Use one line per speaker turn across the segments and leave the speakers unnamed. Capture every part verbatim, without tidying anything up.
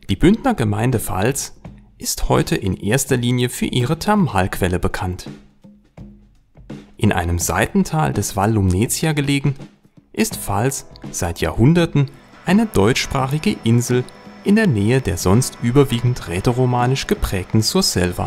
Die Bündner Gemeinde Vals ist heute in erster Linie für ihre Thermalquelle bekannt. In einem Seitental des Val Lumnezia gelegen, ist Vals seit Jahrhunderten eine deutschsprachige Insel in der Nähe der sonst überwiegend rätoromanisch geprägten Surselva.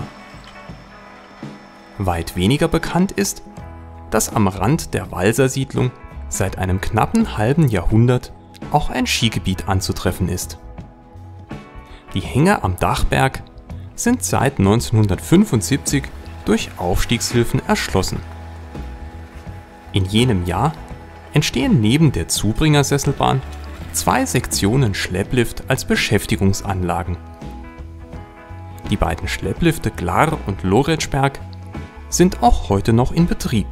Weit weniger bekannt ist, dass am Rand der Valser Siedlung seit einem knappen halben Jahrhundert auch ein Skigebiet anzutreffen ist. Die Hänge am Dachberg sind seit neunzehnhundertfünfundsiebzig durch Aufstiegshilfen erschlossen. In jenem Jahr entstehen neben der Zubringersesselbahn zwei Sektionen Schlepplift als Beschäftigungsanlagen. Die beiden Schlepplifte Glar und Loretschberg sind auch heute noch in Betrieb.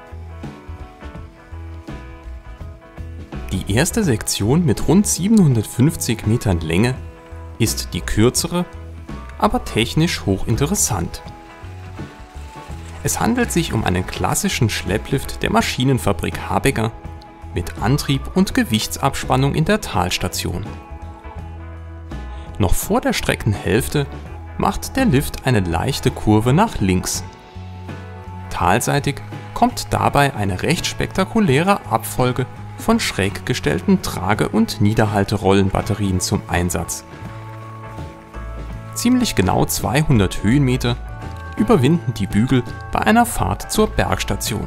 Die erste Sektion mit rund siebenhundertfünfzig Metern Länge ist die kürzere, aber technisch hochinteressant. Es handelt sich um einen klassischen Schlepplift der Maschinenfabrik Habecker mit Antrieb und Gewichtsabspannung in der Talstation. Noch vor der Streckenhälfte macht der Lift eine leichte Kurve nach links. Talseitig kommt dabei eine recht spektakuläre Abfolge von schräg gestellten Trage- und Niederhalterollenbatterien zum Einsatz. Ziemlich genau zweihundert Höhenmeter überwinden die Bügel bei einer Fahrt zur Bergstation.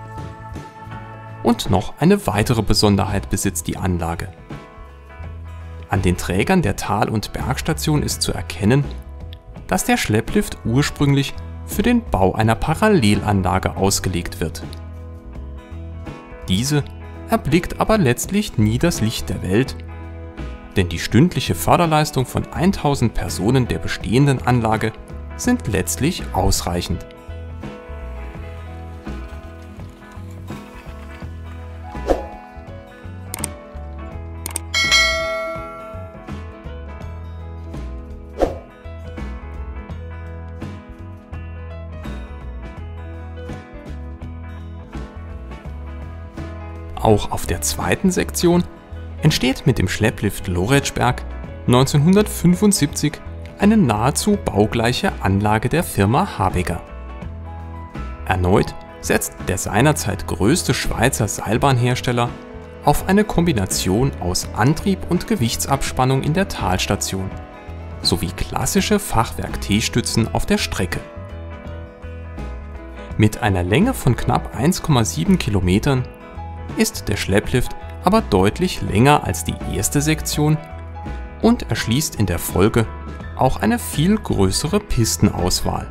Und noch eine weitere Besonderheit besitzt die Anlage. An den Trägern der Tal- und Bergstation ist zu erkennen, dass der Schlepplift ursprünglich für den Bau einer Parallelanlage ausgelegt wird. Diese erblickt aber letztlich nie das Licht der Welt, denn die stündliche Förderleistung von tausend Personen der bestehenden Anlage sind letztlich ausreichend. Auch auf der zweiten Sektion entsteht mit dem Schlepplift Loretschberg neunzehnhundertfünfundsiebzig eine nahezu baugleiche Anlage der Firma Habecker. Erneut setzt der seinerzeit größte Schweizer Seilbahnhersteller auf eine Kombination aus Antrieb und Gewichtsabspannung in der Talstation sowie klassische Fachwerk-T-Stützen auf der Strecke. Mit einer Länge von knapp eins Komma sieben Kilometern ist der Schlepplift aber deutlich länger als die erste Sektion und erschließt in der Folge auch eine viel größere Pistenauswahl.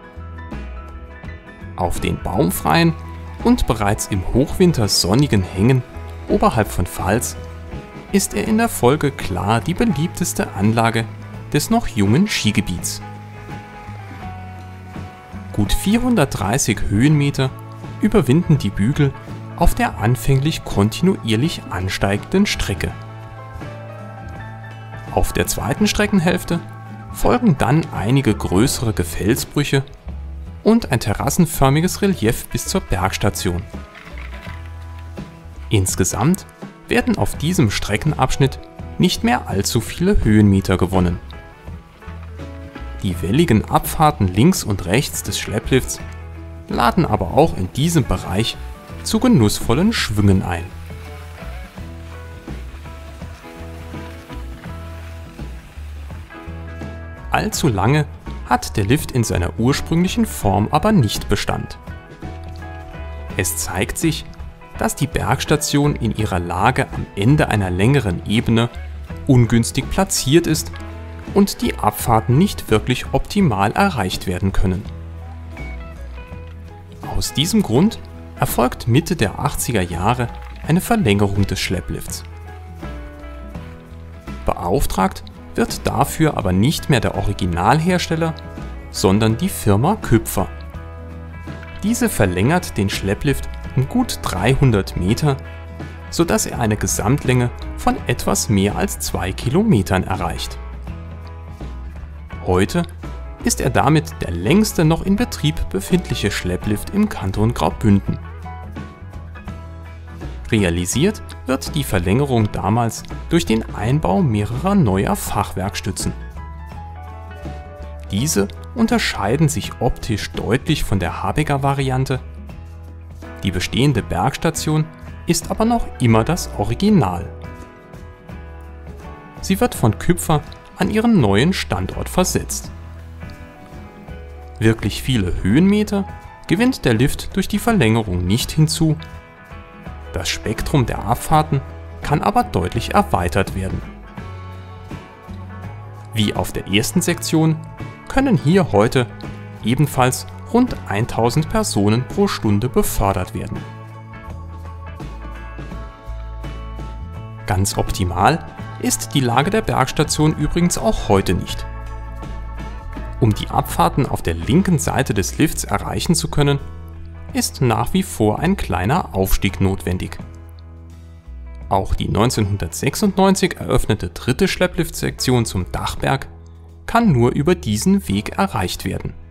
Auf den baumfreien und bereits im Hochwinter sonnigen Hängen oberhalb von Vals ist er in der Folge klar die beliebteste Anlage des noch jungen Skigebiets. Gut vierhundertdreißig Höhenmeter überwinden die Bügel auf der anfänglich kontinuierlich ansteigenden Strecke. Auf der zweiten Streckenhälfte folgen dann einige größere Gefällsbrüche und ein terrassenförmiges Relief bis zur Bergstation. Insgesamt werden auf diesem Streckenabschnitt nicht mehr allzu viele Höhenmeter gewonnen. Die welligen Abfahrten links und rechts des Schlepplifts laden aber auch in diesem Bereich zu genussvollen Schwüngen ein. Allzu lange hat der Lift in seiner ursprünglichen Form aber nicht Bestand. Es zeigt sich, dass die Bergstation in ihrer Lage am Ende einer längeren Ebene ungünstig platziert ist und die Abfahrten nicht wirklich optimal erreicht werden können. Aus diesem Grund erfolgt Mitte der achtziger Jahre eine Verlängerung des Schlepplifts. Beauftragt wird dafür aber nicht mehr der Originalhersteller, sondern die Firma Küpfer. Diese verlängert den Schlepplift um gut dreihundert Meter, sodass er eine Gesamtlänge von etwas mehr als zwei Kilometern erreicht. Heute ist er damit der längste noch in Betrieb befindliche Schlepplift im Kanton Graubünden. Realisiert wird die Verlängerung damals durch den Einbau mehrerer neuer Fachwerkstützen. Diese unterscheiden sich optisch deutlich von der Habegger-Variante. Die bestehende Bergstation ist aber noch immer das Original. Sie wird von Küpfer an ihren neuen Standort versetzt. Wirklich viele Höhenmeter gewinnt der Lift durch die Verlängerung nicht hinzu. Das Spektrum der Abfahrten kann aber deutlich erweitert werden. Wie auf der ersten Sektion können hier heute ebenfalls rund tausend Personen pro Stunde befördert werden. Ganz optimal ist die Lage der Bergstation übrigens auch heute nicht. Um die Abfahrten auf der linken Seite des Lifts erreichen zu können, ist nach wie vor ein kleiner Aufstieg notwendig. Auch die neunzehnhundertsechsundneunzig eröffnete dritte Schleppliftsektion zum Dachberg kann nur über diesen Weg erreicht werden.